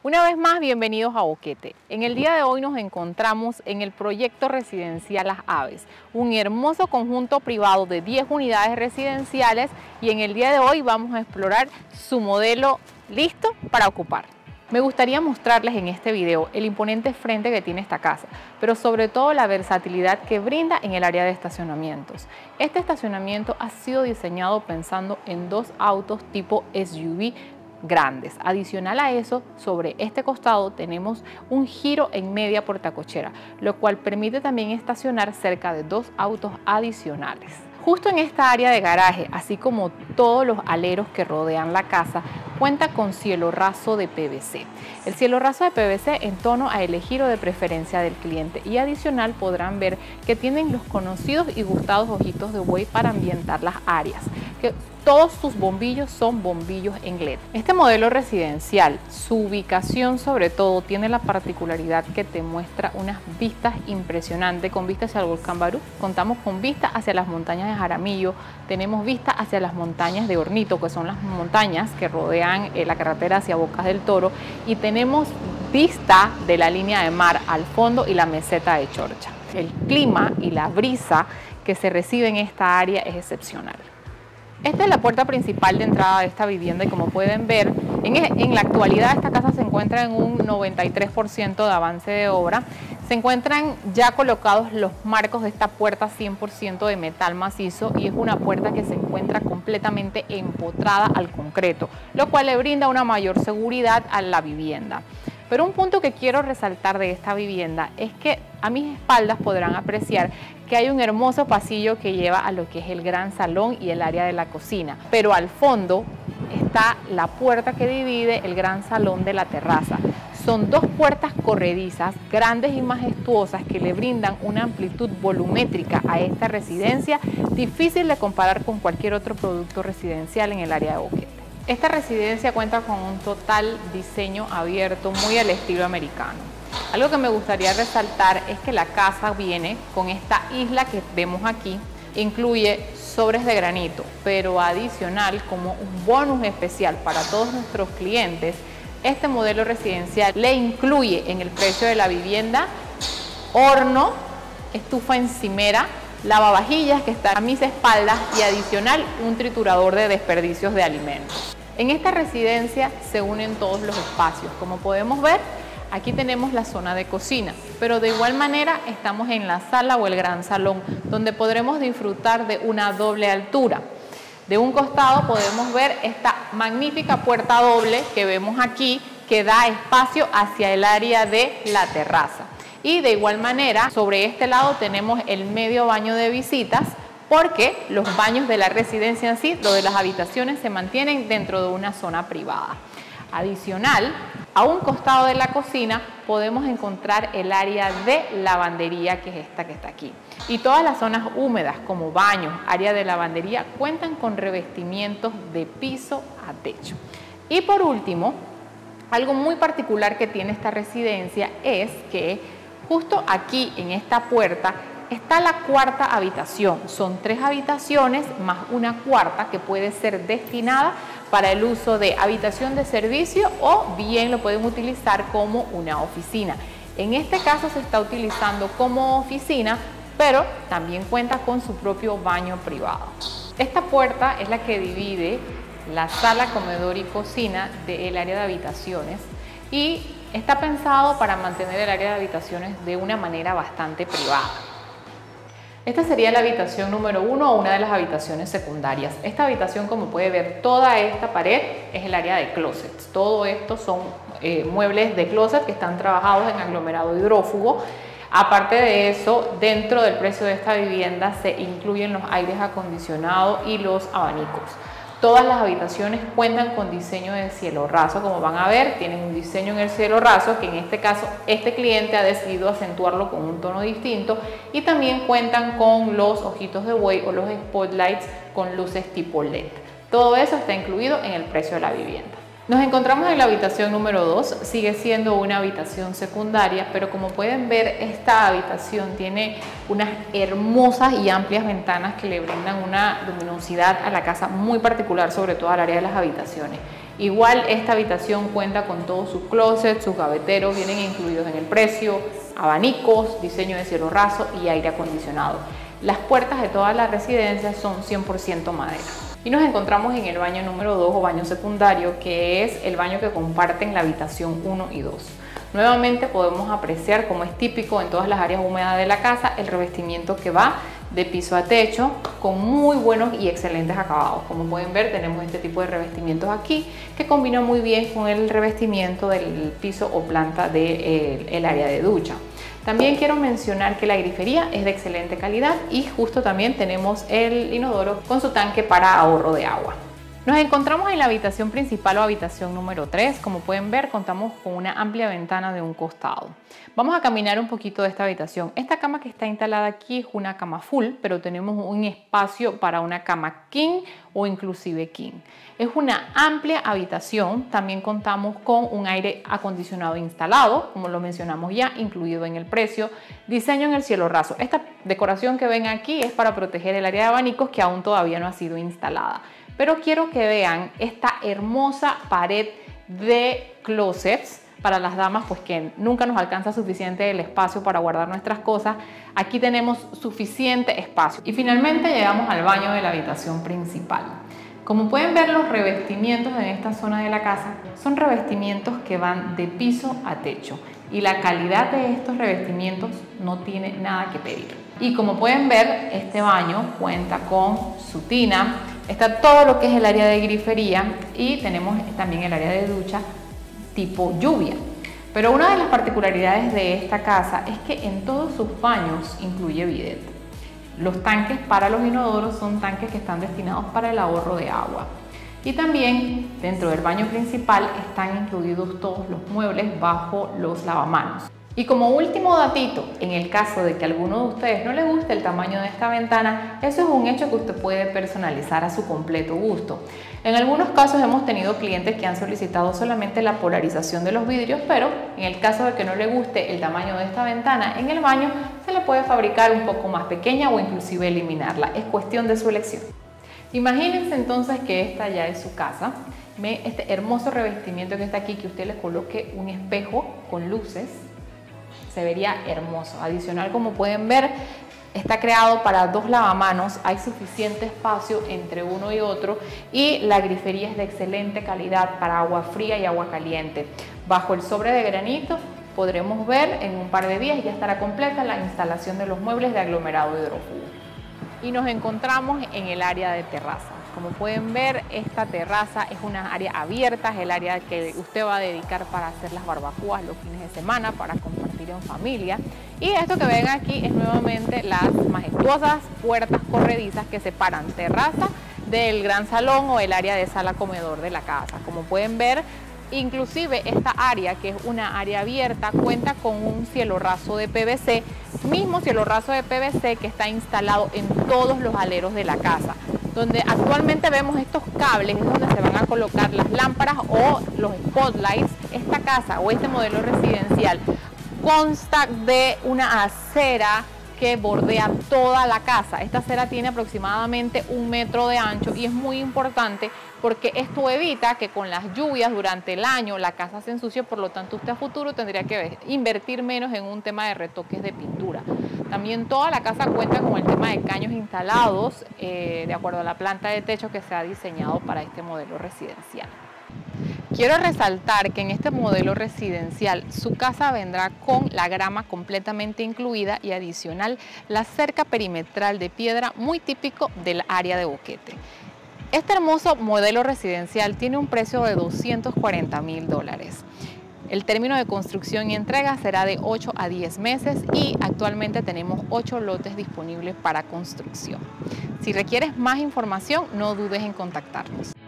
Una vez más, bienvenidos a Boquete. En el día de hoy nos encontramos en el proyecto residencial Las Aves, un hermoso conjunto privado de 10 unidades residenciales, y en el día de hoy vamos a explorar su modelo listo para ocupar. Me gustaría mostrarles en este video el imponente frente que tiene esta casa, pero sobre todo la versatilidad que brinda en el área de estacionamientos. Este estacionamiento ha sido diseñado pensando en dos autos tipo SUV grandes. Adicional a eso, sobre este costado tenemos un giro en media portacochera, lo cual permite también estacionar cerca de dos autos adicionales. Justo en esta área de garaje, así como todos los aleros que rodean la casa, cuenta con cielo raso de PVC. El cielo raso de PVC en tono a elegir o de preferencia del cliente, y adicional podrán ver que tienen los conocidos y gustados ojitos de buey para ambientar las áreas, que todos sus bombillos son bombillos en LED. Este modelo residencial, su ubicación sobre todo, tiene la particularidad que te muestra unas vistas impresionantes, con vistas hacia el volcán Barú. Contamos con vistas hacia las montañas de Jaramillo, tenemos vistas hacia las montañas de Hornito, que son las montañas que rodean la carretera hacia Bocas del Toro, y tenemos vista de la línea de mar al fondo y la meseta de Chorcha. El clima y la brisa que se recibe en esta área es excepcional. Esta es la puerta principal de entrada de esta vivienda, y como pueden ver, en la actualidad esta casa se encuentra en un 93% de avance de obra. Se encuentran ya colocados los marcos de esta puerta 100% de metal macizo, y es una puerta que se encuentra completamente empotrada al concreto, lo cual le brinda una mayor seguridad a la vivienda. Pero un punto que quiero resaltar de esta vivienda es que a mis espaldas podrán apreciar que hay un hermoso pasillo que lleva a lo que es el gran salón y el área de la cocina. Pero al fondo está la puerta que divide el gran salón de la terraza. Son dos puertas corredizas, grandes y majestuosas, que le brindan una amplitud volumétrica a esta residencia, difícil de comparar con cualquier otro producto residencial en el área de Boquete. Esta residencia cuenta con un total diseño abierto muy al estilo americano. Algo que me gustaría resaltar es que la casa viene con esta isla que vemos aquí, incluye sobres de granito, pero adicional, como un bonus especial para todos nuestros clientes, este modelo residencial le incluye en el precio de la vivienda horno, estufa encimera, lavavajillas que está a mis espaldas, y adicional un triturador de desperdicios de alimentos. En esta residencia se unen todos los espacios. Como podemos ver, aquí tenemos la zona de cocina, pero de igual manera estamos en la sala o el gran salón, donde podremos disfrutar de una doble altura. De un costado podemos ver esta magnífica puerta doble que vemos aquí, que da espacio hacia el área de la terraza. Y de igual manera, sobre este lado tenemos el medio baño de visitas, porque los baños de la residencia en sí, lo de las habitaciones, se mantienen dentro de una zona privada. Adicional, a un costado de la cocina podemos encontrar el área de lavandería, que es esta que está aquí. Y todas las zonas húmedas como baños, área de lavandería, cuentan con revestimientos de piso a techo. Y por último, algo muy particular que tiene esta residencia es que justo aquí en esta puerta está la cuarta habitación. Son 3 habitaciones más una cuarta que puede ser destinada para el uso de habitación de servicio, o bien lo pueden utilizar como una oficina. En este caso se está utilizando como oficina, pero también cuenta con su propio baño privado. Esta puerta es la que divide la sala, comedor y cocina del área de habitaciones, y está pensado para mantener el área de habitaciones de una manera bastante privada. Esta sería la habitación número 1 o una de las habitaciones secundarias. Esta habitación, como puede ver, toda esta pared es el área de closets. Todo esto son muebles de closet que están trabajados en aglomerado hidrófugo. Aparte de eso, dentro del precio de esta vivienda se incluyen los aires acondicionados y los abanicos. Todas las habitaciones cuentan con diseño de cielo raso. Como van a ver, tienen un diseño en el cielo raso, que en este caso este cliente ha decidido acentuarlo con un tono distinto, y también cuentan con los ojitos de buey o los spotlights con luces tipo LED. Todo eso está incluido en el precio de la vivienda. Nos encontramos en la habitación número 2, sigue siendo una habitación secundaria, pero como pueden ver, esta habitación tiene unas hermosas y amplias ventanas que le brindan una luminosidad a la casa muy particular, sobre todo al área de las habitaciones. Igual esta habitación cuenta con todos sus closets, sus gaveteros, vienen incluidos en el precio, abanicos, diseño de cielo raso y aire acondicionado. Las puertas de todas las residencias son 100% madera. Y nos encontramos en el baño número 2 o baño secundario, que es el baño que comparten la habitación 1 y 2. Nuevamente podemos apreciar, como es típico en todas las áreas húmedas de la casa, el revestimiento que va de piso a techo con muy buenos y excelentes acabados. Como pueden ver, tenemos este tipo de revestimientos aquí que combina muy bien con el revestimiento del piso o planta del área de ducha. También quiero mencionar que la grifería es de excelente calidad y justo también tenemos el inodoro con su tanque para ahorro de agua. Nos encontramos en la habitación principal o habitación número 3. Como pueden ver, contamos con una amplia ventana de un costado. Vamos a caminar un poquito de esta habitación. Esta cama que está instalada aquí es una cama full, pero tenemos un espacio para una cama king o inclusive king. Es una amplia habitación. También contamos con un aire acondicionado instalado, como lo mencionamos ya, incluido en el precio. Diseño en el cielo raso. Esta decoración que ven aquí es para proteger el área de abanicos que aún todavía no ha sido instalada. Pero quiero que vean esta hermosa pared de closets para las damas, pues que nunca nos alcanza suficiente el espacio para guardar nuestras cosas. Aquí tenemos suficiente espacio. Y finalmente llegamos al baño de la habitación principal. Como pueden ver, los revestimientos en esta zona de la casa son revestimientos que van de piso a techo. Y la calidad de estos revestimientos no tiene nada que pedir. Y como pueden ver, este baño cuenta con su tina. Está todo lo que es el área de grifería y tenemos también el área de ducha tipo lluvia. Pero una de las particularidades de esta casa es que en todos sus baños incluye bidet. Los tanques para los inodoros son tanques que están destinados para el ahorro de agua. Y también dentro del baño principal están incluidos todos los muebles bajo los lavamanos. Y como último datito, en el caso de que a alguno de ustedes no le guste el tamaño de esta ventana, eso es un hecho que usted puede personalizar a su completo gusto. En algunos casos hemos tenido clientes que han solicitado solamente la polarización de los vidrios, pero en el caso de que no le guste el tamaño de esta ventana en el baño, se le puede fabricar un poco más pequeña o inclusive eliminarla. Es cuestión de su elección. Imagínense entonces que esta ya es su casa. Este hermoso revestimiento que está aquí, que usted le coloque un espejo con luces, se vería hermoso. Adicional, como pueden ver, está creado para 2 lavamanos, hay suficiente espacio entre uno y otro y la grifería es de excelente calidad para agua fría y agua caliente. Bajo el sobre de granito podremos ver en un par de días ya estará completa la instalación de los muebles de aglomerado hidrófugo. Y nos encontramos en el área de terraza. Como pueden ver, esta terraza es una área abierta, es el área que usted va a dedicar para hacer las barbacoas los fines de semana, para compartir en familia. Y esto que ven aquí es nuevamente las majestuosas puertas corredizas que separan terraza del gran salón o el área de sala comedor de la casa. Como pueden ver, inclusive esta área, que es una área abierta, cuenta con un cielo raso de PVC, mismo cielo raso de PVC que está instalado en todos los aleros de la casa. Donde actualmente vemos estos cables es donde se van a colocar las lámparas o los spotlights. Esta casa o este modelo residencial consta de una acera que bordea toda la casa. Esta acera tiene aproximadamente 1 metro de ancho y es muy importante porque esto evita que con las lluvias durante el año la casa se ensucie, por lo tanto usted a futuro tendría que invertir menos en un tema de retoques de pintura. También toda la casa cuenta con el tema de caños instalados de acuerdo a la planta de techo que se ha diseñado para este modelo residencial. Quiero resaltar que en este modelo residencial su casa vendrá con la grama completamente incluida y adicional la cerca perimetral de piedra muy típico del área de Boquete. Este hermoso modelo residencial tiene un precio de $240.000. El término de construcción y entrega será de 8 a 10 meses y actualmente tenemos 8 lotes disponibles para construcción. Si requieres más información, no dudes en contactarnos.